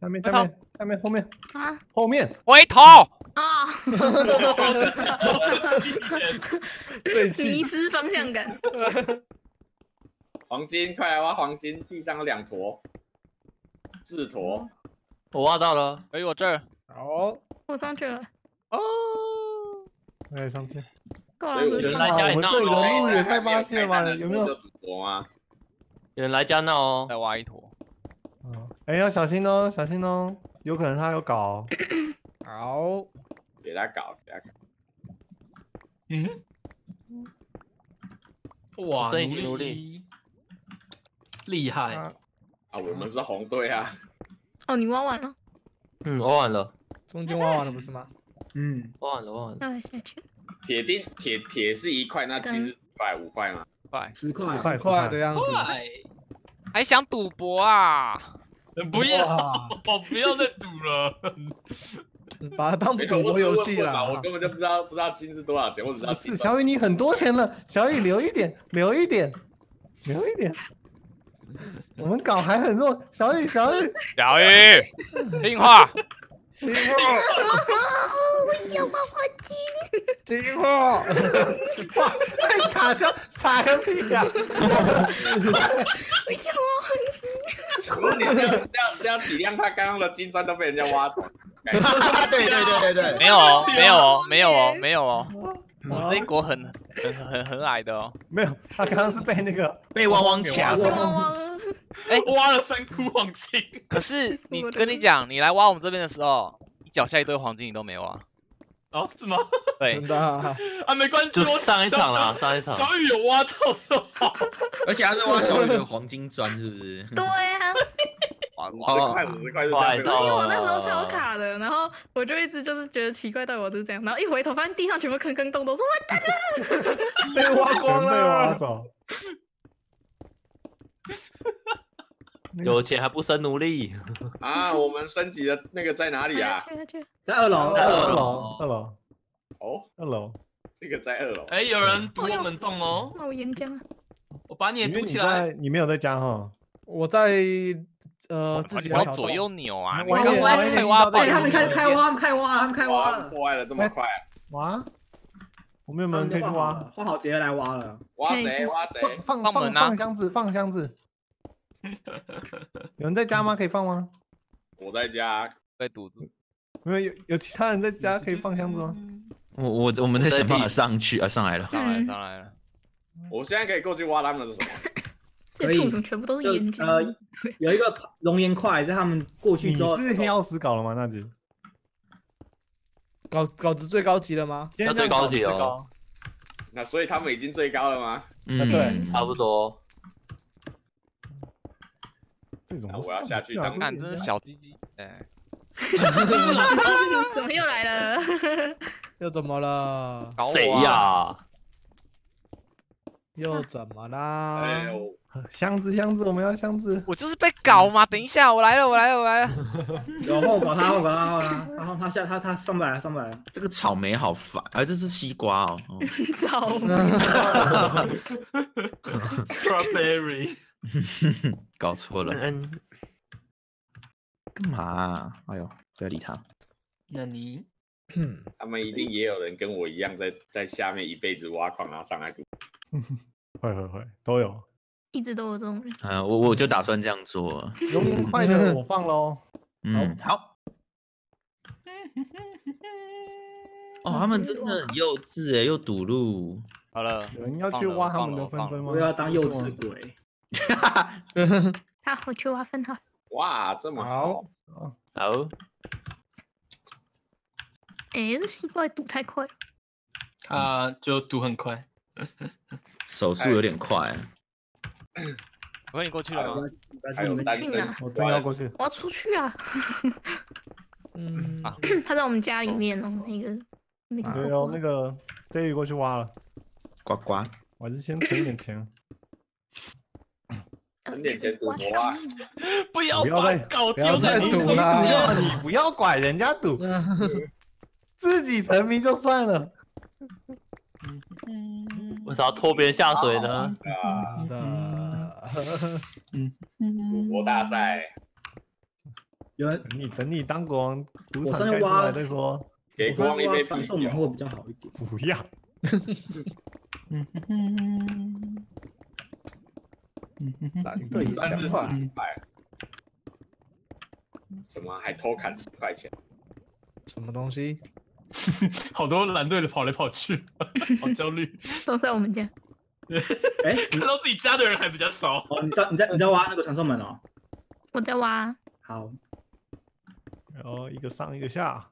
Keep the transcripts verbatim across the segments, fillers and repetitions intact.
下面下面下面后面啊， 后面回头啊！ 最气迷失方向感。 黄金，快来挖黄金！地上有两坨，四坨。 我挖到了， 回我这儿。 好， 我上去了， 哦， 哎上去。 够了， 所以我觉得不是中哇， 来家里我们这里的闹路也太霸气了吧？有没有？ 坨吗？ 有人来家闹哦。 再挖一坨。 嗯，哎，要小心哦，小心哦，有可能他有搞。好， 给他搞，给他搞。 嗯，哇， 升一级奴隶， 厉害！ 啊，我们是红队啊。 哦，你挖完了， 嗯，挖完了， 中间挖完了不是吗？ 嗯， 挖完了，挖完了。 那我下去。 铁钉铁铁是一块，那金是几块？五块吗？ 快， 十块， 十块十块的样子。 快， 还想赌博啊？ 不要，我不要再赌了。 把它当没有赌博游戏啦，我啦。 根本就不知道不知道金是多少钱，我只知道金是小雨，你很多钱了，小雨留一点，留一点，留一点。我们搞还很弱，小雨小雨， 小雨，听话。 听话， 我想挖黄金。 听话。哇，太傻笑，傻个屁呀！ 我想挖黄金。 不是你这样这样这样体谅他刚刚的金砖都被人家挖走。 对对对对对， 没有哦，没有哦，没有哦，没有哦。我们这一国很很很很矮的哦。 没有，他刚刚是被那个被汪汪抢。 汪汪。 哎， 挖了三窟黄金。 可是你跟你讲，你来挖我们这边的时候，你脚下一堆黄金你都没挖。 哦，是吗？ 对真，的啊， 啊，没关系， 就我上一场啦，上一场。 小雨有挖到就好。 而且他是挖小雨的黄金砖，是不是？ 对啊， 哇五十块五十块就这样被快到因为我了那时候超卡的，然后我就一直就是觉得奇怪，到底我是这样，然后一回头发现地上全部坑坑洞洞，说完蛋了。 被挖光了，被挖走。 有钱还不生奴隶？ 啊！我们升级的那个在哪里啊？ 去去， 在二楼， 二二楼，二楼， 哦， 二楼。 这个在二楼。 哎，有人堵我们洞哦， 那我岩浆啊。 我把你也因为你堵起来。 在，你没有在家哈。 我在呃自己的小往左右扭啊！你晚一点刚挖晚一点快挖爆到这里他们开开挖，他们开挖，他们开挖哇， 了。 破坏了这么快， 挖，我们有没有人可以去挖？ 画好直接来挖了。 挖谁挖谁？ 放放放放门啊放箱子，放箱子。有人在家吗？可以放吗？ 我在家。 被堵住。 没有，有有其他人在家可以放箱子吗？ 我我我们在想办法上去啊，上来了。 上来上来了。 我现在可以过去挖他们的是什么？ 这兔怎么全部都是岩浆？ 呃，有一个熔岩块，在他们过去你之后， 是黑曜石搞了吗？那局稿稿子最高级了吗？ 要最高级哦。 那所以他们已经最高了吗？ 嗯， 对， 差不多。 这种那我要下去当看，真是小鸡鸡。哎， 怎么又来了？ 又怎么了？ 谁搞我啊！ 呀？ 又怎么啦？ 哎呦， 箱子箱子，我们要箱子。 我就是被搞嘛！等一下，我来了，我来了，我来了。 有后搞他，后搞他，后搞他，然后他下他他上不来了，上不来了。这个草莓好烦，啊，这是西瓜哦。哦草莓。 Strawberry。 搞错了， 嗯， 干嘛啊？哎呦，不要理他。 那你他们一定也有人跟我一样在在下面一辈子挖矿，然后上来赌。 会会会，都有。 一直都有这种人。 啊，我我就打算这样做。 熔岩块的我放喽。 嗯，好。哦，他们真的很幼稚哎，又堵路。 好了， 有人要去挖他们的分分吗？ 我要当幼稚鬼。 好，我去挖分号。 哇，这么好。 好。 哎，这西瓜堵太快了。 他就堵很快。 手速有点快。 我跟你过去了吗？ 还有单身， 我真要过去。 我要出去啊！ 嗯， 他在我们家里面哦，那个那个。 对哦，那个这里过去挖了。 呱呱， 我还是先存一点钱。 存点钱赌博啊！ 不要不要再把搞不要再丢在赌了，你不要拐人家赌，自己沉迷就算了。 为啥要拖别人下水呢？ 啊， 的。 赌博大赛。 有人等你等你当国王，赌我场盖出上去挖来再说。 给国王一杯啤传送门会酒。 比较好一点。 不要， 对， 三十两块。 块，什么还偷砍十块钱？ 什么东西？ 好多蓝队的跑来跑去，好焦虑。 都在我们家。 哎， 看到自己家的人还比较少。 哦，你在你在你在挖那个传送门哦。 我在挖， 好， 然后一个上一个下，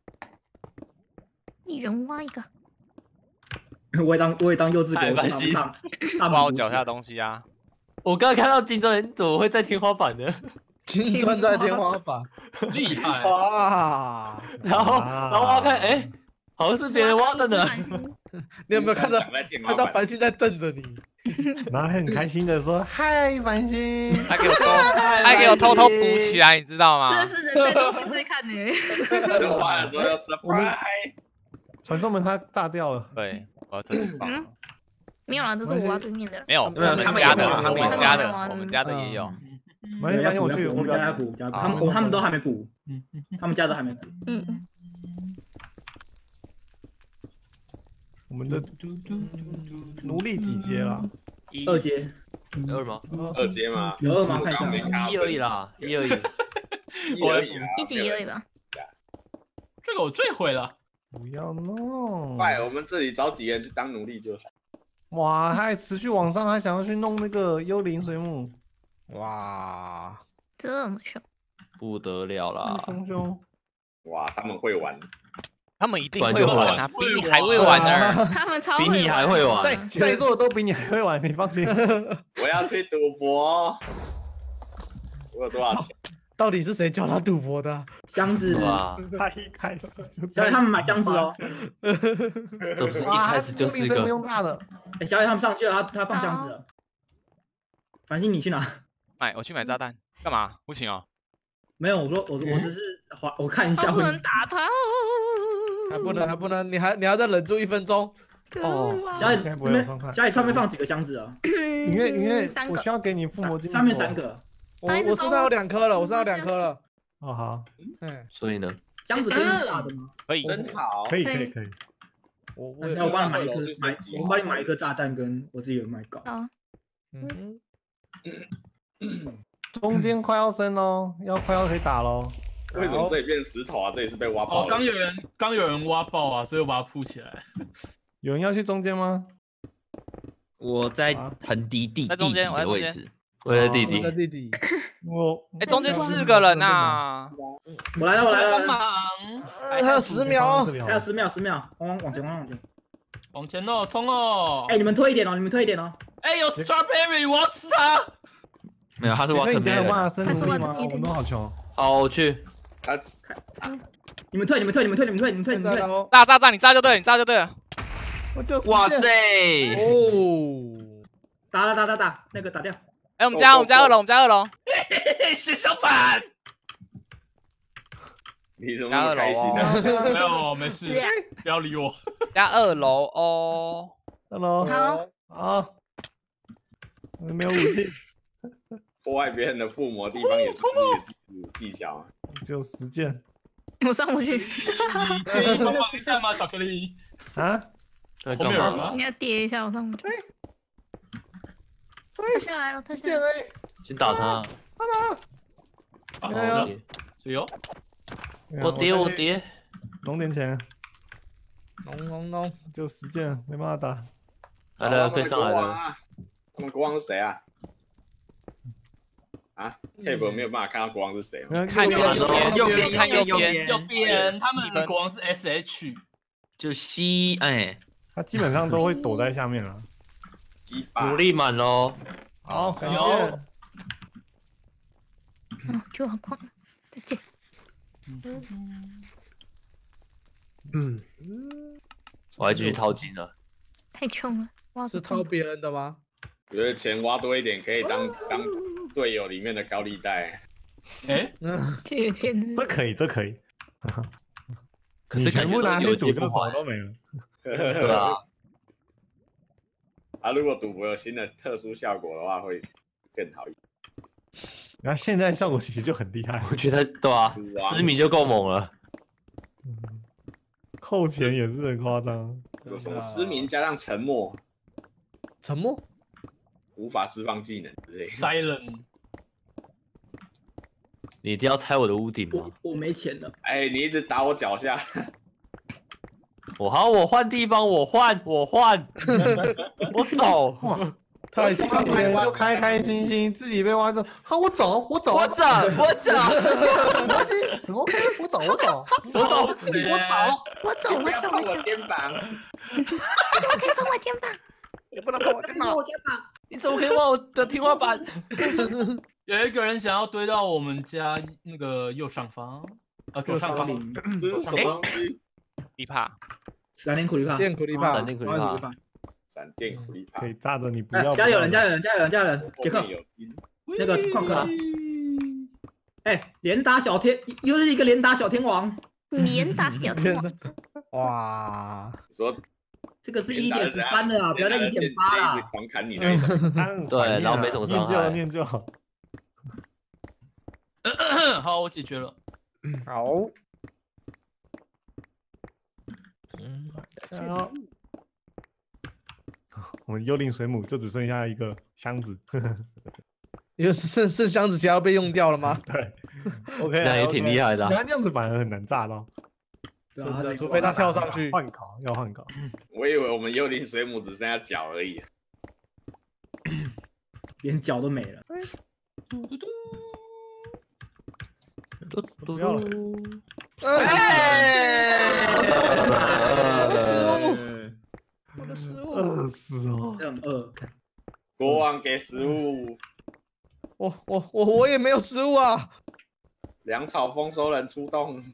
一人挖一个。 我也当我也当幼稚太狗， 烦心大大挖我脚下的东西啊！ 我刚刚看到金砖人怎么会在天花板呢？ 金砖在天花板。 厉害！ 哇！ 然后然后挖看，哎，好像是别人挖的呢。 你有没有看到长在天花看到板繁星在瞪着你？ 然后还很开心的说：“嗨，繁星。 还给我偷，还给我偷偷补起来，你知道吗？ 真的是人在做天在看呢。 就挖的时候要 surprise。” 传送门它炸掉了， 对，我要真的放。 嗯，没有啦，这是我挖对面的。 没有，我没有们家的， 他们也有我们他们家的， 也有我们家的也有。 蛮蛮有趣的。 我们家要补，家他们我他们都还没补，他们家都还没补。 嗯， 我们的奴隶几阶了？ 二阶二吗？ 二阶吗？ 有二吗？看一下我刚没看到一而已啦，一而已。 一而已啦。 一级而已吧。 这个我最会了。 不要弄！ 快，我们这里找几个人去当奴隶就好。 哇，他还持续往上，还想要去弄那个幽灵水母， 哇！ 这么凶， 不得了啦！ 凶凶！ 哇，他们会玩。 他们一定不然就会会玩啊， 玩比你还会玩呢。 他们超比你还会玩在在座的都比你还会玩，你放心。 我要去赌博。我有多少钱？ 到底是谁教他赌博的啊？ 箱子， 哇， 他一开始就小野他们买箱子哦。 都是一哇， 开始就是幽灵水母个用炸的， 哎，小野他们上去了，他他放箱子了。繁星，你去哪？ 买，我去买炸弹，干嘛？不行哦。 没有，我说我我只是滑，我看一下。 他不能打他还不能，还不能，你还你还要再忍住一分钟。 哦， 小野现在不那边会有伤害。 小野上面放几个箱子啊？ 因为因为三个我需要给你附魔金， 上面三。个。 我我身上有两颗了，我身上有两颗了。 哦好， 嗯， 所以呢， 箱子可以炸的吗？ 可以， 真好。 可以可以可以。 我我那我帮你买一颗二楼去， 买升级我帮你买一颗炸弹，跟我自己的麦秆。 好， 嗯， 中间快要升喽，要快要可以打喽。 为什么这里变石头啊？这里是被挖爆哦， 了。 刚有人刚有人挖爆啊，所以我把它铺起来。 有人要去中间吗？ 我在很低地在中间我在中间置。 我的弟弟我的，弟弟， 我哎，中间四个人呐。 我来了，我来了， 帮忙， 还有十秒这，里好还有十秒，十秒，往往往前，往往前。 往前哦，冲哦！ 哎，你们推一点哦，你们推一点哦。 哎，有 strawberry，我要吃它。 没有，他是所以你等下有办挖法升奴隶吗？我们都好穷。 好，我去。 他你们退，你们退，你们退，你们退，你们退，你们退。 哦， 炸炸炸，你炸就对了，你炸就对了。 我就哇塞！ 哦， 打打打打打，那个打掉。 哎，我们家我们家二楼，我们家二楼。 嘿嘿，是小板。 你怎么那么开心呢？ 哦没有，没事，不要理我。 家二楼哦。 ，Hello， 好， 好，我没有武器， 破坏别人的附魔地方也是你的技巧啊。 只有十件我上不去， 你可以帮忙一下吗，巧克力？ 啊。 在后面有人干嘛？ 吗？ 你要叠一下，我上不去。他下来了，他下来了。 剑而已。 先打他。 啊， 哎好呀的，是哟。 我叠我，叠。 弄点钱， 弄弄弄， 就十件，没办法打。 来了，可以上来了。 了。他们国王是谁啊？啊 ，Tab 没有办法看到国王是谁吗？ 看右边， 右边看右右边边， 右边他们的国王是 S H， 就西哎， 他基本上都会躲在下面了。 鸡巴努力满喽。 好，感有谢。 嗯，就很快，再见。 嗯，我还继续掏金了。 太穷了，哇， 是掏别人的吗？ 我觉得钱挖多一点，可以当当队友里面的高利贷。 哎， 嗯， 借钱。 这可以，这可以。 可是你全部拿去赌，就不跑都没了。 对啊， 啊，如果赌博有新的特殊效果的话，会更好一点。 然后现在效果其实就很厉害， 我觉得对啊，失明就够猛了。 扣钱也是很夸张。 有什么失明加上沉默， 沉默， 无法释放技能之类的。 Silent， 你一定要拆我的屋顶吗？ 我我没钱了。 哎，你一直打我脚下， 我好，我换地方，我换，我换，我走。 太上来就开开心心，自己被挖走，好，我走，我走， 我走，我走， 没关系，很 OK， 我走，我走， 我走， 我自己我走， 我走，我走， 不要碰我走， 我肩膀。 你怎么可以碰我肩膀？ 你不能碰我电脑。 你怎么可以挖我的天花板？ 有一个人想要堆到我们家那个右上方，啊，左上方，左上方。 迪帕， 闪电苦力怕， 电苦力怕闪，电苦力怕， 闪电苦力怕可，以炸着你不哎要。 加油人，加油人，加油人，加油人！杰克后面，有金。 那个矿克，哎，连打小天，又是一个连打小天王， 连打小天王， 哇， 你说这个是一点十三的啊，不要再一点八一直啦。 狂砍你那一种。 对然后没什么伤害念旧念旧。 好，我解决了。 好， 然后我们幽灵水母就只剩下一个箱子。 因为剩剩箱子，其他都被用掉了吗？ 对，OK， 这样也挺厉害的啊。 他这样子反而很难炸到， 对啊真的，除非他跳上去。 换考要换考。 我以为我们幽灵水母只剩下脚而已。 连脚都没了。 不要了。 我的失误， 饿死哦！ 这样饿， 国王给食物， 我我我我也没有失误啊！ 粮草丰收人出动。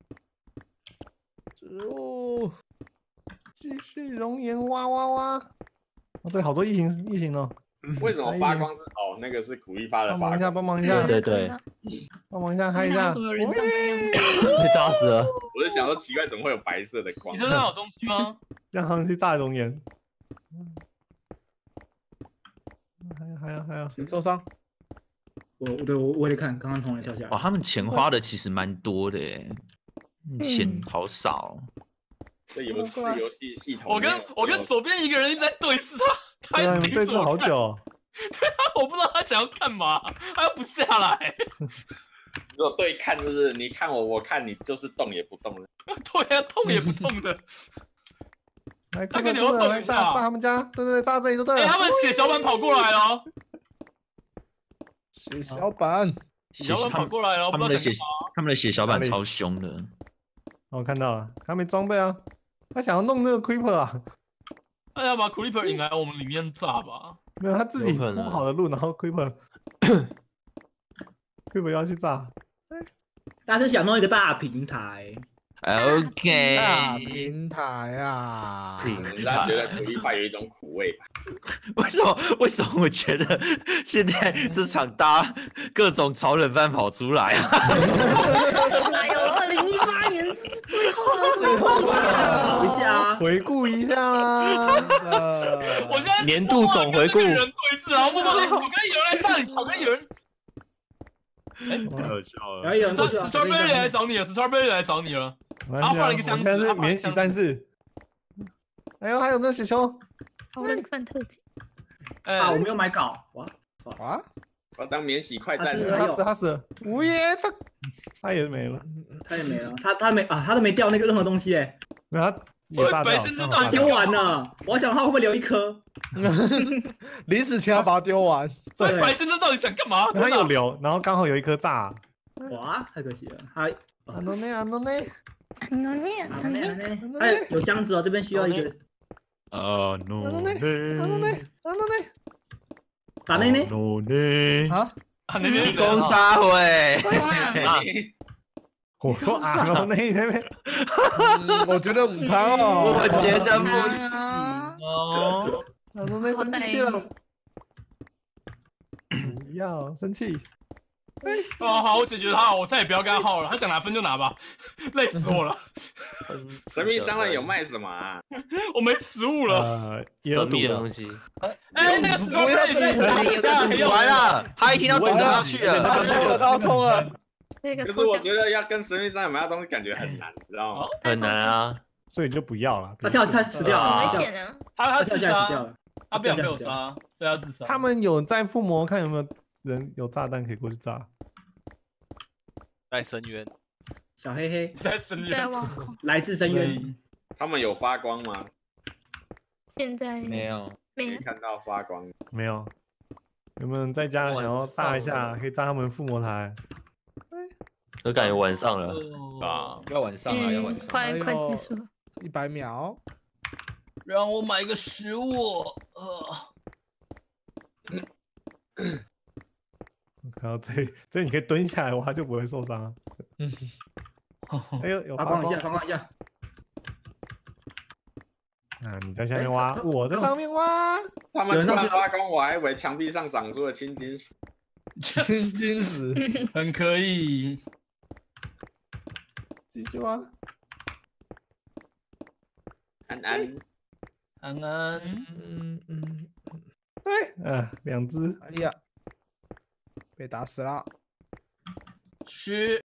失误， 继续熔岩哇哇哇！哦，这里好多异形异形哦。 为什么发光是哦？那个是苦力怕的帮忙一下， 发光。 帮忙一下， 对对， 帮忙一下，嗨一下怎。么有人长这样？ 被炸死了。 我是想说奇怪，怎么会有白色的光你？身上有东西吗？ 让他们去炸熔岩。还有还有还有， 请受伤。 我对我我也看，刚刚同人跳下哇， 来。 他们钱花的其实蛮多的耶，嗯钱好少。 这游这游戏系统我跟没有， 我跟左边一个人一直在对视他，他对啊， 一直你们对峙好久哦。 对啊，我不知道他想要干嘛，他又不下来。 如果对看就是你看我，我看你，就是动也不动的。 对啊，动也不动的。 来，快大哥你快快来要动一下炸炸他们家，对对对，炸这里就对哎， 了。 他们血小板跑过来了哦， 血小板， 血小板跑过来了， 他们的血不知道想干嘛。 他们的血小板哪里超凶的。 哦，看到了，他没装备啊，他想要弄那个 creeper 啊， 他要把 Creeper 引来我们里面炸吧？ 没有，他自己有可能铺好的路，然后 creeper creeper 要去炸。 他是想弄一个大平台， OK， 大平台啊！ 人家觉得苦力怕有一种苦味吧？ 为什么？为什么我觉得现在这场搭各种炒冷饭跑出来啊？ 哎呦，二零一八年这是最后了，最后了。 吵一下啊！ 回顾一下啦， 呃我现在年度总回顾默默地跟那个人对视啊，默默地我跟有人来炸你，我跟有人太好笑然后有人过去 Star 啊， Strawberry 来找你了，Strawberry 来找你了。 没关系啊放了一个箱子我现在是他放了一个免洗战士。哎呦，还有那雪球， 好人饭特辑， 哎啊，我没有买稿，哇， 啊， 我要当免洗快战啊是士。 他死他死了，五爷他他也没了， 他也没了，他他没啊，他都没掉那个任何东西哎， 没有他也炸掉了， 白身真的刚好炸掉丢完了，我想他会不会留一颗？ 临死前要把它丢完。 所以白先生到底想干嘛？ 他有留，然后刚好有一颗炸。 哇，太可惜了，他安诺内安诺内， 很浓烈，很浓烈。 哎有箱子哦，这边需要一个啊安诺 ，no 内安诺内安诺内， 打内内， no 呢？ 啊， 啊，那边你攻杀会？ 哇， 我说安诺内那边， 嗯我觉得母汤哦， 我觉得不行。 啊哦， 安诺内生气了，不要生气。 哦，好，我解决他，我再也不要跟他耗了，他想拿分就拿吧，累死我了。 神秘商人有卖什么啊？ 我没食物了。 呃，也有神赌的秘的东西。 哎，那个石头不要可以这加可以用。 完了，他一听到赌的他去了。 他冲了，他冲了。 可是那个抽奖我觉得要跟神秘商人买到东西感觉很难，你知道吗？ 很难啊。 所以就不要了。 他跳他死掉很了， 危险啊！ 他他自他跳下来死掉杀， 了。 他不想被我杀，所以他自杀。 他们有在附魔，看有没有人有炸弹可以过去炸。 在深渊， 小黑黑在深不要渊。 挖空。 来自深渊， 他们有发光吗？ 现在没有， 没有。 没看到发光。 没有，有没有人在家想要炸一下？可以炸他们附魔台。 我感觉晚上了啊， 要晚上了，要晚嗯， 上。 快快结束了。 一百秒。 让我买个食物。呃， 然后这这你可以蹲下来挖，就不会受伤啊。 嗯， 哎呦，有发光发光一下，发光一下。 啊！你在下面挖，我在上面挖。 他们突然发光，我还以为墙壁上长出了青金石。 青金石。 很可以。 继续挖。 安安， 安安， 嗯嗯， 哎，啊，两只。 哎呀，被打死了。 是。